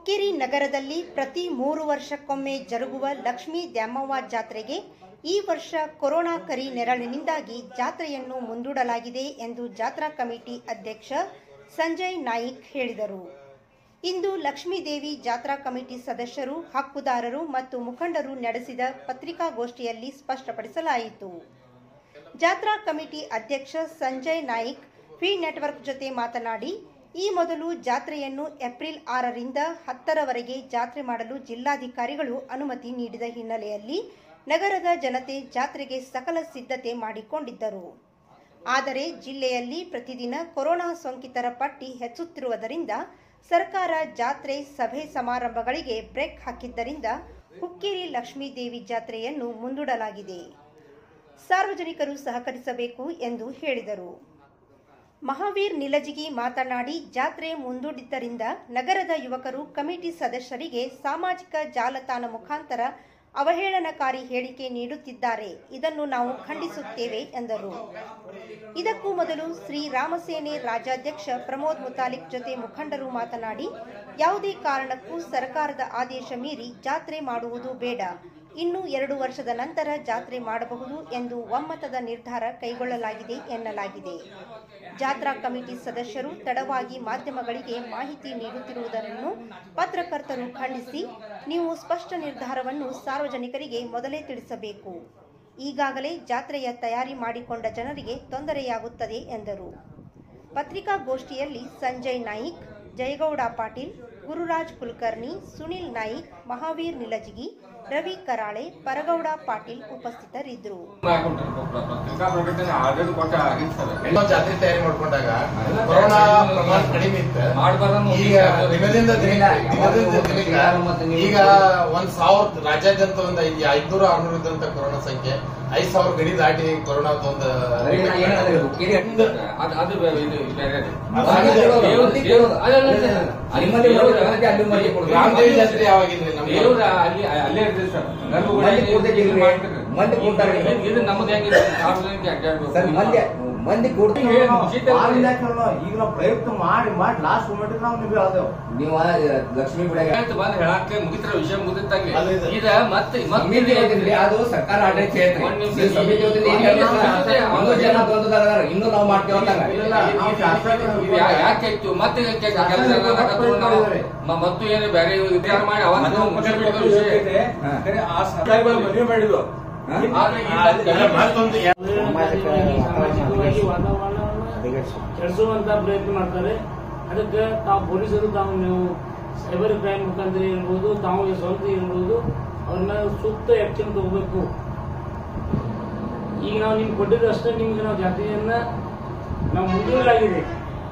ಹುಕ್ಕೇರಿ ನಗರದಲ್ಲಿ ಪ್ರತಿ 3 ವರ್ಷಕ್ಕೊಮ್ಮೆ ಜರುಗುವ ಲಕ್ಷ್ಮೀ ದ್ಯಾಮವ್ವ ಜಾತ್ರೆಗೆ ಈ ವರ್ಷ ಕೊರೋನಾ ಕರಿ ನೆರಳಿನಿಂದಾಗಿ ಜಾತ್ರೆಯನ್ನು ಮುಂದೂಡಲಾಗಿದೆ ಎಂದು ಜಾತ್ರಾ ಕಮಿಟಿ ಅಧ್ಯಕ್ಷ ಸಂಜಯ್ ನಾಯ್ಕ್ ಹೇಳಿದರು. ಇಂದು ಲಕ್ಷ್ಮೀದೇವಿ ಜಾತ್ರಾ ಕಮಿಟಿ ಸದಸ್ಯರು, ಹಕ್ಕುದಾರರು ಮತ್ತು ಮುಖಂಡರು ನಡೆಸಿದ ಪತ್ರಿಕಾಗೋಷ್ಠಿಯಲ್ಲಿ ಸ್ಪಷ್ಟಪಡಿಸಲಾಯಿತು. ಜಾತ್ರಾ ಕಮಿಟಿ ಅಧ್ಯಕ್ಷ ಸಂಜಯ್ ನಾಯ್ಕ್ ವಿ ನೆಟ್ವರ್ಕ್ ಜೊತೆ ಮಾತನಾಡಿ, ಈ ಮೊದಲು ಜಾತ್ರೆಯನ್ನು ಏಪ್ರಿಲ್ 6 ರಿಂದ 10 ರವರೆಗೆ ಜಾತ್ರೆ ಮಾಡಲು ಜಿಲ್ಲಾಧಿಕಾರಿಗಳು ಅನುಮತಿ ನೀಡಿದ ಹಿನ್ನೆಲೆಯಲ್ಲಿ ನಗರದ ಜನತೆ ಜಾತ್ರೆಗೆ ಸಕಲ ಸಿದ್ಧತೆ ಮಾಡಿಕೊಂಡಿದ್ದರು. ಆದರೆ ಜಿಲ್ಲೆಯಲ್ಲಿ ಪ್ರತಿದಿನ ಕೊರೋನಾ ಸೋಂಕಿತರ ಪಟ್ಟಿ ಹೆಚ್ಚುತ್ತಿರುವುದರಿಂದ ಸರ್ಕಾರ ಜಾತ್ರೆ, ಸಭೆ ಸಮಾರಂಭಗಳಿಗೆ ಬ್ರೇಕ್ ಹಾಕಿದ್ದರಿಂದ ಹುಕ್ಕೇರಿ ಲಕ್ಷ್ಮೀದೇವಿ ಜಾತ್ರೆಯನ್ನು ಮುಂದೂಡಲಾಗಿದೆ. ಸಾರ್ವಜನಿಕರು ಸಹಕರಿಸಬೇಕು ಎಂದು ಹೇಳಿದರು. ಮಹಾವೀರ್ ನಿಲಜಿಗಿ ಮಾತನಾಡಿ, ಜಾತ್ರೆ ಮುಂದೂಡಿದ್ದರಿಂದ ನಗರದ ಯುವಕರು ಕಮಿಟಿ ಸದಸ್ಯರಿಗೆ ಸಾಮಾಜಿಕ ಜಾಲತಾಣ ಮುಖಾಂತರ ಅವಹೇಳನಕಾರಿ ಹೇಳಿಕೆ ನೀಡುತ್ತಿದ್ದಾರೆ. ಇದನ್ನು ನಾವು ಖಂಡಿಸುತ್ತೇವೆ ಎಂದರು. ಇದಕ್ಕೂ ಮೊದಲು ಶ್ರೀರಾಮಸೇನೆ ರಾಜ್ಯಾಧ್ಯಕ್ಷ ಪ್ರಮೋದ್ ಮುತಾಲಿಕ್ ಜೊತೆ ಮುಖಂಡರು ಮಾತನಾಡಿ, ಯಾವುದೇ ಕಾರಣಕ್ಕೂ ಸರ್ಕಾರದ ಆದೇಶ ಮೀರಿ ಜಾತ್ರೆ ಮಾಡುವುದು ಬೇಡ, ಇನ್ನು 2 ವರ್ಷದ ನಂತರ ಜಾತ್ರೆ ಮಾಡಬಹುದು ಎಂದು ಒಮ್ಮತದ ನಿರ್ಧಾರ ಕೈಗೊಳ್ಳಲಾಗಿದೆ ಎನ್ನಲಾಗಿದೆ. ಜಾತ್ರಾ ಕಮಿಟಿ ಸದಸ್ಯರು ತಡವಾಗಿ ಮಾಧ್ಯಮಗಳಿಗೆ ಮಾಹಿತಿ ನೀಡುತ್ತಿರುವುದನ್ನು ಪತ್ರಕರ್ತರು ಖಂಡಿಸಿ, ನೀವು ಸ್ಪಷ್ಟ ನಿರ್ಧಾರವನ್ನು ಸಾರ್ವಜನಿಕರಿಗೆ ಮೊದಲೇ ತಿಳಿಸಬೇಕು. ಈಗಾಗಲೇ ಜಾತ್ರೆಯ ತಯಾರಿ ಮಾಡಿಕೊಂಡ ಜನರಿಗೆ ತೊಂದರೆಯಾಗುತ್ತದೆ ಎಂದರು. ಪತ್ರಿಕಾಗೋಷ್ಠಿಯಲ್ಲಿ ಸಂಜಯ್ ನಾಯ್ಕ್, ಜಯಗೌಡ ಪಾಟೀಲ್, ಗುರುರಾಜ್ ಕುಲಕರ್ಣಿ, ಸುನಿಲ್ ನಾಯ್ಕ್, ಮಹಾವೀರ್ ನಿಲಜಿಗಿ, ರವಿ ಕರಾಳೆ, ಪರಗೌಡ ಪಾಟೀಲ್ ಉಪಸ್ಥಿತರಿದ್ದರು. ಜಾತ್ರೆ ತಯಾರಿ ಮಾಡ್ಕೊಂಡಾಗ ಕೊರೋನಾ ಪ್ರಮಾಣ ಕಡಿಮೆ ಇತ್ತು. ಈಗ ದಿನದಿಂದ ಈಗ 1,000 ರಾಜ್ಯಾದ್ಯಂತ ಒಂದು 500-600 ಇದ್ದಂತ ಕೊರೋನಾ ಸಂಖ್ಯೆ 5,000 ಗಡಿ ದಾಟಿ ಕೊರೋನಾದ ಒಂದು ರಾಮದೇವಿ ಜಾತ್ರೆ ಯಾವಾಗಿದ್ರಿ ಮಂದಿ ಕೊಡ್ತೀವಿ. ಈಗ ನಾವು ಪ್ರಯತ್ನ ಮಾಡಿ ಲಾಸ್ಟ್ ಮೂಮೆಂಟ್ ನಾವು ನೀವು ಲಕ್ಷ್ಮೀ ಬಂದ್ ಹೇಳಕ್ಕೆ ಮುಗಿತ್ರ ವಿಷಯ ಮುಗಿದಂಗೆ ಅದು ಸರ್ಕಾರ ಆಡಳಿತ ಇನ್ನೂ ನಾವು ಮಾಡ್ತೇವೆ. ಯಾಕೆ ಮತ್ತೆ ಮತ್ತು ಏನು ಬೇರೆ ವಿಚಾರ ಮಾಡಿ ಮದುವೆ ಮಾಡಿದ್ರು. ಕೆಡಿಸುವಂತ ಪ್ರಯತ್ನ ಮಾಡ್ತಾರೆ. ಅದಕ್ಕೆ ತಾವು ಪೊಲೀಸರು ತಾವು ನೀವು ಸೈಬರ್ ಕ್ರೈಮ್ ಮುಖಾಂತರ ಇರ್ಬೋದು, ತಾವು ಸ್ವಂತ ಇರ್ಬೋದು, ಅವ್ರನ್ನ ಸೂಕ್ತ ಆಕ್ಷನ್ ತಗೋಬೇಕು. ಈಗ ನಾವು ನಿಮ್ಗೆ ಕೊಟ್ಟಿದ್ದು ಅಷ್ಟೇ, ನಿಮ್ಗೆ ನಾವು ಜಾತ್ರೆಯನ್ನ ನಾವು ಮುಂದೂಡಲಾಗಿದೆ.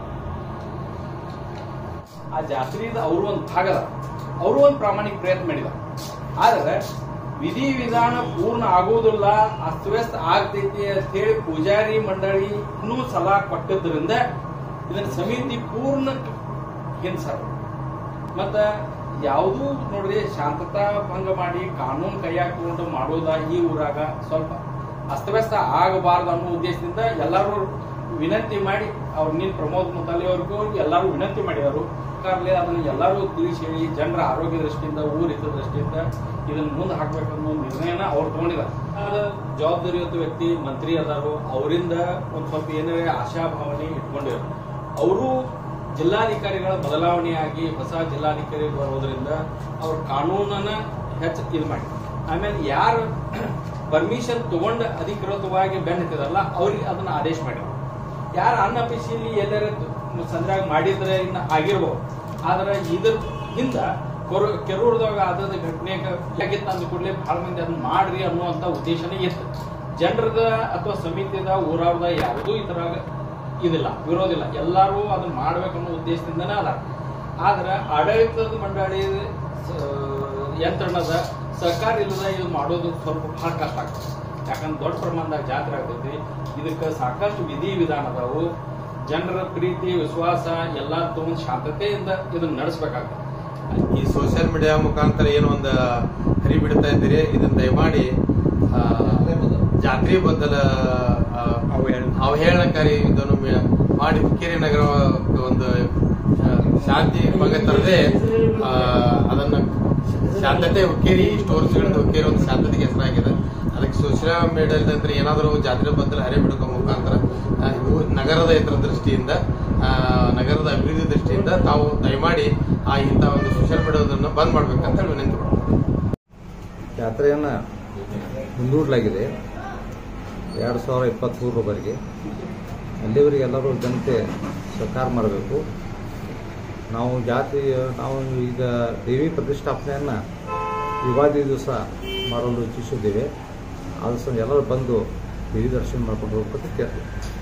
ಆ ಜಾತ್ರೆಯಿಂದ ಅವರು ಒಂದು ಭಾಗದ ಅವರು ಒಂದು ಪ್ರಾಮಾಣಿಕ ಪ್ರಯತ್ನ ಮಾಡಿದ. ಆದ್ರೆ ವಿಧಿ ವಿಧಾನ ಪೂರ್ಣ ಆಗುವುದಿಲ್ಲ, ಅಸ್ತವ್ಯಸ್ತ ಆಗ್ತೈತಿ ಅಂತ ಹೇಳಿ ಪೂಜಾರಿ ಮಂಡಳಿ ಇನ್ನೂ ಸಲಹೆ ಕೊಟ್ಟಿದ್ದರಿಂದ ಇದನ್ನ ಸಮಿತಿ ಪೂರ್ಣ ಹಿಂಸರ್. ಮತ್ತ ಯಾವುದೂ ನೋಡ್ರಿ ಶಾಂತತಾ ಭಂಗ ಮಾಡಿ ಕಾನೂನು ಕೈಯಾಗ ತಗೊಂಡು ಮಾಡೋದ ಈ ಊರಾಗ ಸ್ವಲ್ಪ ಅಸ್ತವ್ಯಸ್ತ ಆಗಬಾರ್ದು ಅನ್ನೋ ಉದ್ದೇಶದಿಂದ ಎಲ್ಲರೂ ವಿನಂತಿ ಮಾಡಿ ಅವ್ರು ನೀನ್ ಪ್ರಮೋದ್ ಮುತಾಲಿ ಅವ್ರಿಗೂ ಎಲ್ಲರೂ ವಿನಂತಿ ಮಾಡಿದರು. ಕಾರಣ ಅದನ್ನ ಎಲ್ಲರೂ ತಿಳಿಸಿ ಹೇಳಿ ಜನರ ಆರೋಗ್ಯ ದೃಷ್ಟಿಯಿಂದ, ಊರ ಹಿತ ದೃಷ್ಟಿಯಿಂದ ಇದನ್ನ ಮುಂದೆ ಹಾಕ್ಬೇಕನ್ನೋ ನಿರ್ಣಯನ ಅವ್ರು ತಗೊಂಡಿದ್ದಾರೆ. ಅದು ಜವಾಬ್ದಾರಿಯುತ ವ್ಯಕ್ತಿ ಮಂತ್ರಿ ಅದಾರು, ಅವರಿಂದ ಒಂದ್ ಸ್ವಲ್ಪ ಏನಾರ ಆಶಾಭಾವನೆ ಇಟ್ಕೊಂಡಿರೋ ಅವರು ಜಿಲ್ಲಾಧಿಕಾರಿಗಳ ಬದಲಾವಣೆಯಾಗಿ ಹೊಸ ಜಿಲ್ಲಾಧಿಕಾರಿ ಬರೋದ್ರಿಂದ ಅವ್ರ ಕಾನೂನನ್ನ ಹೆಚ್ಚು ಇದು ಮಾಡಿ, ಆಮೇಲೆ ಯಾರು ಪರ್ಮಿಷನ್ ತಗೊಂಡ ಅಧಿಕೃತವಾಗಿ ಬೆನ್ನತ್ತಿದಾರಲ್ಲ ಅವ್ರಿಗೆ ಅದನ್ನ ಆದೇಶ ಮಾಡಿದ್ರು. ಯಾರು ಅನ್ಅಫಿಷಿಯಲಿ ಎಲ್ಲರ ಸಂದ್ರಾಗ ಮಾಡಿದ್ರೆ ಇನ್ನ ಆಗಿರ್ಬೋದು. ಆದ್ರೆ ಇದ್ರ ಹಿಂದ ಕೆರೂರದಾಗ ಆದ ಘಟನೆಗೆ ಆಗಿತ್ತು ಅಂದ ಕೂಡಲೇ ಬಹಳ ಮಂದಿ ಅದನ್ನ ಮಾಡ್ರಿ ಅನ್ನುವಂತ ಉದ್ದೇಶನೇ ಇತ್ತು. ಜನರದ ಅಥವಾ ಸಮಿತಿದ ಊರವ್ರದ ಯಾವುದೂ ಇದ್ರಾಗ ಇದಿಲ್ಲ, ವಿರೋಧಿಲ್ಲ, ಎಲ್ಲರೂ ಅದನ್ನ ಮಾಡ್ಬೇಕನ್ನೋ ಉದ್ದೇಶದಿಂದನೇ ಅದ. ಆದ್ರೆ ಆಡಳಿತದ ಮಂಡಳಿ ಯಂತ್ರಣದ ಸರ್ಕಾರ ಇಲ್ಲದ ಇದು ಮಾಡೋದು ಸ್ವಲ್ಪ ಬಹಳ ಕಷ್ಟ ಆಗ್ತದೆ. ಯಾಕಂದ್ರೆ ದೊಡ್ಡ ಪ್ರಮಾಣದಾಗ ಜಾತ್ರೆ ಆಗ್ತೈತಿ. ಇದಕ್ಕೆ ಸಾಕಷ್ಟು ವಿಧಿ ವಿಧಾನ ಅದಾವು. ಜನರ ಪ್ರೀತಿ ವಿಶ್ವಾಸ ಎಲ್ಲ ತಗೊಂಡು ಶಾಂತತೆಯಿಂದ ಇದನ್ನ ನಡೆಸಬೇಕಾಗ್ತದೆ. ಈ ಸೋಷಿಯಲ್ ಮೀಡಿಯಾ ಮುಖಾಂತರ ಏನೋ ಒಂದು ಹರಿ ಬಿಡ್ತಾ ಇದ್ದೀರಿ, ಇದನ್ನ ದಯಮಾಡಿ ಜಾತ್ರೆ ಬದಲ ಅವಹೇಳನಕಾರಿ ಇದನ್ನು ಮಾಡಿ ಹುಕ್ಕೇರಿ ನಗರ ಒಂದು ಶಾಂತಿ ಭಂಗ ತರದೆ ಅದನ್ನ ಶಾಂತತೆ ಹುಕ್ಕೇರಿ ಸ್ಟೋರ್ಸ್ಗಳದ್ದು ಹುಕ್ಕೇರಿ ಒಂದು ಶಾಂತತೆಗೆ ಹೆಸರಾಗಿದೆ. ಅದಕ್ಕೆ ಸೋಷಿಯಲ್ ಮೀಡಿಯಾದಂದ್ರೆ ಏನಾದರೂ ಜಾತ್ರೆ ಬಂದ್ರೆ ಹರೆ ಬಿಡುವ ಮುಖಾಂತರ ಇವು ನಗರದ ಹಿತ ದೃಷ್ಟಿಯಿಂದ ನಗರದ ಅಭಿವೃದ್ಧಿ ದೃಷ್ಟಿಯಿಂದ ತಾವು ದಯಮಾಡಿ ಇಂಥ ಒಂದು ಸೋಷಿಯಲ್ ಮೀಡಿಯಾದನ್ನು ಬಂದ್ ಮಾಡ್ಬೇಕಂತ ವಿನಂತಿ ಮಾಡ್ತೀನಿ. ಜಾತ್ರೆಯನ್ನು ಮುಂದೂಡಲಾಗಿದೆ 2023ರವರೆಗೆ. ಅಲ್ಲಿವರೆಗೆ ಎಲ್ಲರೂ ಜನತೆ ಸಹಕಾರ ಮಾಡಬೇಕು. ನಾವು ಈಗ ದೇವಿ ಪ್ರತಿಷ್ಠಾಪನೆಯನ್ನು ಯುಗಾದಿ ದಿವಸ ಮಾಡಲು ಇಚ್ಛಿಸಿದ್ದೇವೆ. ಆ ದಿವಸ ಎಲ್ಲರೂ ಬಂದು ದೇವಿ ದರ್ಶನ ಮಾಡ್ಕೊಂಡು ಹೋಗ್ಬೇಕು.